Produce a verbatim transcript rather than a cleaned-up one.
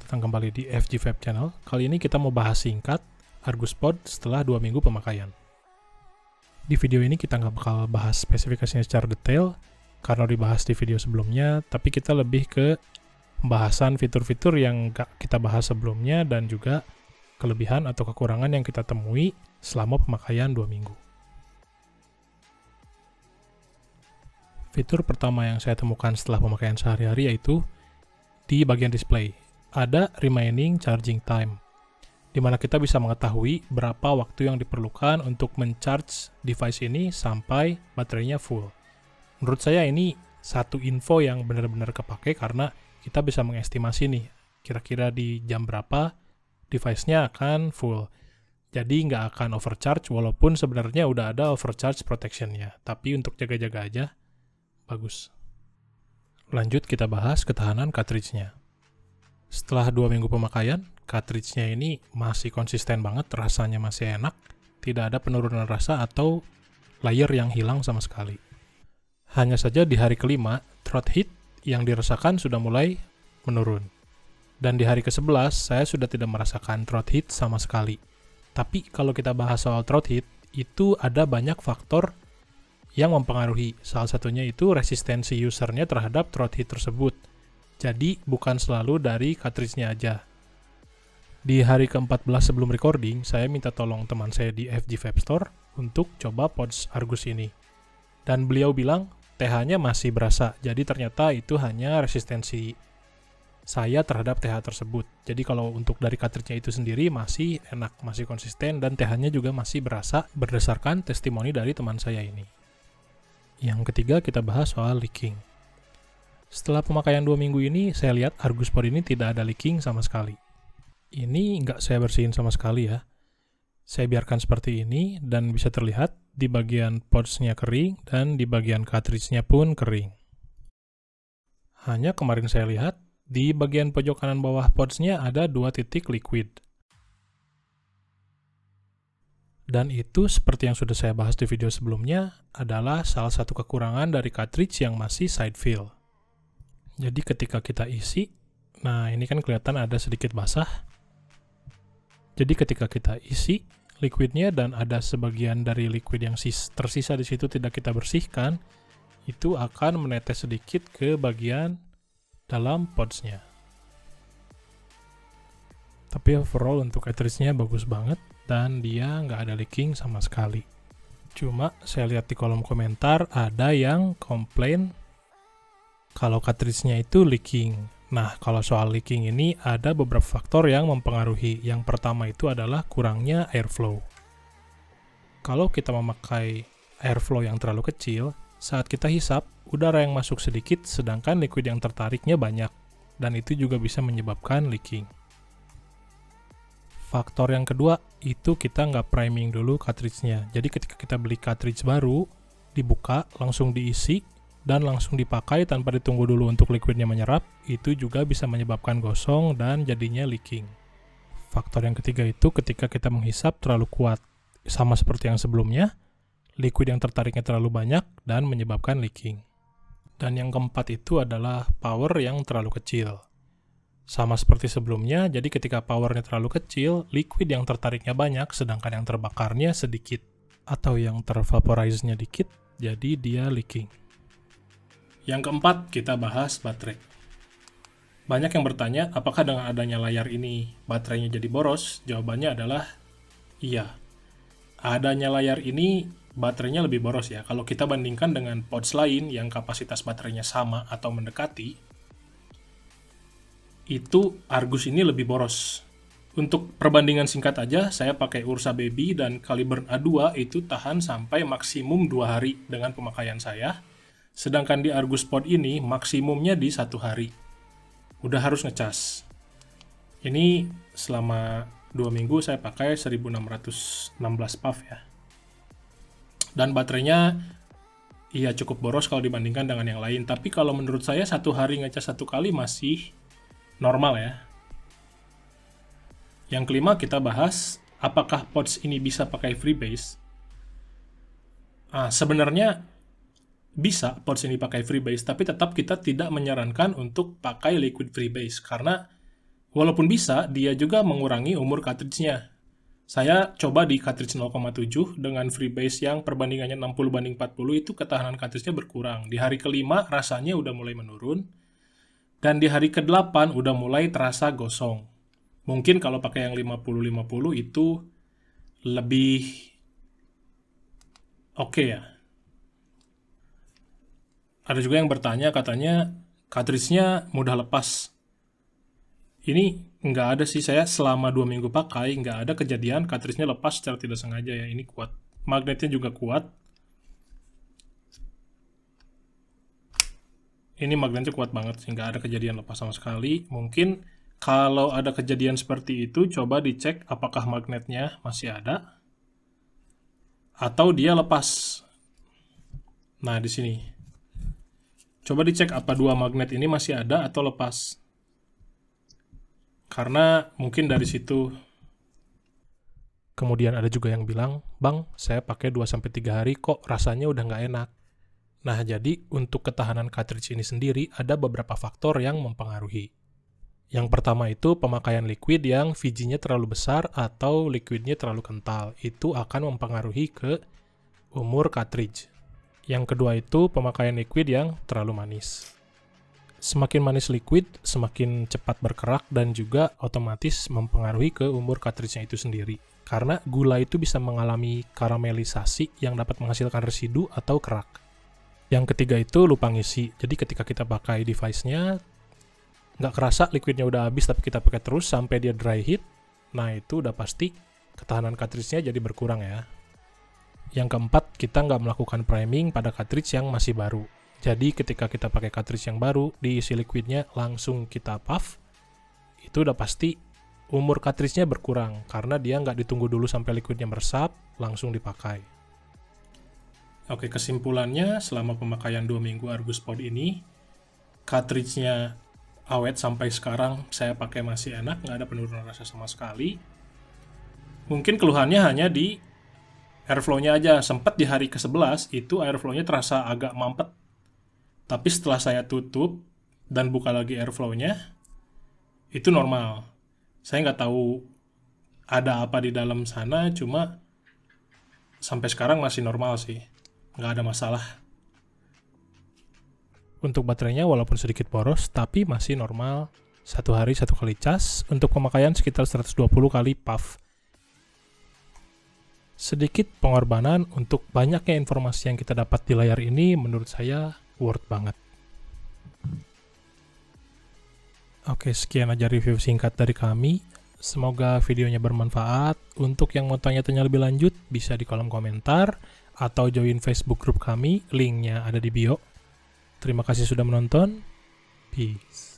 datang kembali di F G Vape Channel. Kali ini kita mau bahas singkat Argus Pod setelah dua minggu pemakaian. Di video ini kita nggak bakal bahas spesifikasinya secara detail, karena dibahas di video sebelumnya, tapi kita lebih ke pembahasan fitur-fitur yang nggak kita bahas sebelumnya, dan juga kelebihan atau kekurangan yang kita temui selama pemakaian dua minggu. Fitur pertama yang saya temukan setelah pemakaian sehari-hari yaitu di bagian display. Ada remaining charging time, di mana kita bisa mengetahui berapa waktu yang diperlukan untuk men-charge device ini sampai baterainya full. Menurut saya ini satu info yang benar-benar kepake karena kita bisa mengestimasi nih, kira-kira di jam berapa device-nya akan full. Jadi nggak akan overcharge, walaupun sebenarnya udah ada overcharge protection-nya. Tapi untuk jaga-jaga aja, bagus. Lanjut kita bahas ketahanan cartridge-nya. Setelah dua minggu pemakaian, cartridge-nya ini masih konsisten banget, rasanya masih enak, tidak ada penurunan rasa atau layer yang hilang sama sekali. Hanya saja di hari kelima, throat heat yang dirasakan sudah mulai menurun. Dan di hari kesebelas, saya sudah tidak merasakan throat heat sama sekali. Tapi kalau kita bahas soal throat heat, itu ada banyak faktor yang mempengaruhi. Salah satunya itu resistensi usernya terhadap throat heat tersebut. Jadi, bukan selalu dari cartridge-nya aja. Di hari ke empat belas sebelum recording, saya minta tolong teman saya di F G Vape Store untuk coba pods Argus ini. Dan beliau bilang, T H-nya masih berasa. Jadi, ternyata itu hanya resistensi saya terhadap T H tersebut. Jadi, kalau untuk dari cartridge-nya itu sendiri masih enak, masih konsisten, dan T H-nya juga masih berasa berdasarkan testimoni dari teman saya ini. Yang ketiga, kita bahas soal leaking. Setelah pemakaian dua minggu ini, saya lihat Argus Pod ini tidak ada leaking sama sekali. Ini nggak saya bersihin sama sekali ya. Saya biarkan seperti ini, dan bisa terlihat di bagian pods-nya kering, dan di bagian cartridge-nya pun kering. Hanya kemarin saya lihat, di bagian pojok kanan bawah pods-nya ada dua titik liquid. Dan itu, seperti yang sudah saya bahas di video sebelumnya, adalah salah satu kekurangan dari cartridge yang masih side fill. Jadi ketika kita isi, nah ini kan kelihatan ada sedikit basah. Jadi ketika kita isi liquidnya dan ada sebagian dari liquid yang tersisa di situ tidak kita bersihkan, itu akan menetes sedikit ke bagian dalam pods-nya. Tapi overall untuk cartridge-nya bagus banget dan dia nggak ada leaking sama sekali. Cuma saya lihat di kolom komentar ada yang komplain kalau cartridge-nya itu leaking. Nah, kalau soal leaking ini ada beberapa faktor yang mempengaruhi. Yang pertama itu adalah kurangnya airflow. Kalau kita memakai airflow yang terlalu kecil, saat kita hisap, udara yang masuk sedikit, sedangkan liquid yang tertariknya banyak. Dan itu juga bisa menyebabkan leaking. Faktor yang kedua, itu kita nggak priming dulu cartridge-nya. Jadi ketika kita beli cartridge baru, dibuka, langsung diisi, dan langsung dipakai tanpa ditunggu dulu untuk liquidnya menyerap, itu juga bisa menyebabkan gosong dan jadinya leaking. Faktor yang ketiga itu ketika kita menghisap terlalu kuat. Sama seperti yang sebelumnya, liquid yang tertariknya terlalu banyak dan menyebabkan leaking. Dan yang keempat itu adalah power yang terlalu kecil. Sama seperti sebelumnya, jadi ketika powernya terlalu kecil, liquid yang tertariknya banyak, sedangkan yang terbakarnya sedikit. Atau yang tervaporize-nya dikit, jadi dia leaking. Yang keempat, kita bahas baterai. Banyak yang bertanya, apakah dengan adanya layar ini baterainya jadi boros? Jawabannya adalah iya. Adanya layar ini baterainya lebih boros ya. Kalau kita bandingkan dengan pods lain yang kapasitas baterainya sama atau mendekati, itu Argus ini lebih boros. Untuk perbandingan singkat aja, saya pakai Ursa Baby dan Caliburn A dua itu tahan sampai maksimum dua hari dengan pemakaian saya. Sedangkan di Argus Pod ini maksimumnya di satu hari. Udah harus ngecas. Ini selama dua minggu saya pakai seribu enam ratus enam belas P A V ya. Dan baterainya iya cukup boros kalau dibandingkan dengan yang lain. Tapi kalau menurut saya satu hari ngecas satu kali masih normal ya. Yang kelima kita bahas apakah pods ini bisa pakai freebase. Ah, sebenarnya bisa pods ini pakai freebase, tapi tetap kita tidak menyarankan untuk pakai liquid freebase karena Walaupun bisa, dia juga mengurangi umur cartridge-nya. Saya coba di cartridge nol koma tujuh dengan freebase yang perbandingannya enam puluh banding empat puluh, itu ketahanan cartridge-nya berkurang. Di hari kelima rasanya udah mulai menurun, dan di hari kedelapan udah mulai terasa gosong. Mungkin kalau pakai yang lima puluh lima puluh itu lebih oke okay ya. Ada juga yang bertanya, katanya cartridge-nya mudah lepas. Ini nggak ada sih, saya selama dua minggu pakai, nggak ada kejadian cartridge-nya lepas secara tidak sengaja ya. Ini kuat. Magnetnya juga kuat. Ini magnetnya kuat banget sih, nggak ada kejadian lepas sama sekali. Mungkin kalau ada kejadian seperti itu, coba dicek apakah magnetnya masih ada atau dia lepas. Nah, di sini. Coba dicek apa dua magnet ini masih ada atau lepas. Karena mungkin dari situ. Kemudian ada juga yang bilang, "Bang, saya pakai dua sampai tiga hari kok rasanya udah nggak enak." Nah, jadi untuk ketahanan cartridge ini sendiri ada beberapa faktor yang mempengaruhi. Yang pertama itu pemakaian liquid yang V G-nya terlalu besar atau liquidnya terlalu kental. Itu akan mempengaruhi ke umur cartridge. Yang kedua itu pemakaian liquid yang terlalu manis. Semakin manis liquid, semakin cepat berkerak dan juga otomatis mempengaruhi ke umur cartridge-nya itu sendiri. Karena gula itu bisa mengalami karamelisasi yang dapat menghasilkan residu atau kerak. Yang ketiga itu lupa ngisi. Jadi ketika kita pakai device-nya, nggak kerasa liquidnya udah habis tapi kita pakai terus sampai dia dry heat, nah itu udah pasti ketahanan cartridge-nya jadi berkurang ya. Yang keempat, kita nggak melakukan priming pada cartridge yang masih baru. Jadi ketika kita pakai cartridge yang baru, diisi liquidnya langsung kita puff, itu udah pasti umur cartridge-nya berkurang, karena dia nggak ditunggu dulu sampai liquidnya meresap, langsung dipakai. Oke, kesimpulannya selama pemakaian dua minggu Argus Pod ini, cartridge-nya awet sampai sekarang, saya pakai masih enak, nggak ada penurunan rasa sama sekali. Mungkin keluhannya hanya di airflow-nya aja. Sempat di hari ke sebelas, itu airflow-nya terasa agak mampet. Tapi setelah saya tutup dan buka lagi airflow-nya, itu normal. Saya nggak tahu ada apa di dalam sana, cuma sampai sekarang masih normal sih. Nggak ada masalah. Untuk baterainya walaupun sedikit boros, tapi masih normal. Satu hari satu kali cas, untuk pemakaian sekitar seratus dua puluh kali puff. Sedikit pengorbanan untuk banyaknya informasi yang kita dapat di layar ini, menurut saya worth banget. Oke, sekian aja review singkat dari kami. Semoga videonya bermanfaat. Untuk yang mau tanya-tanya lebih lanjut, bisa di kolom komentar atau join Facebook grup kami, linknya ada di bio. Terima kasih sudah menonton. Peace.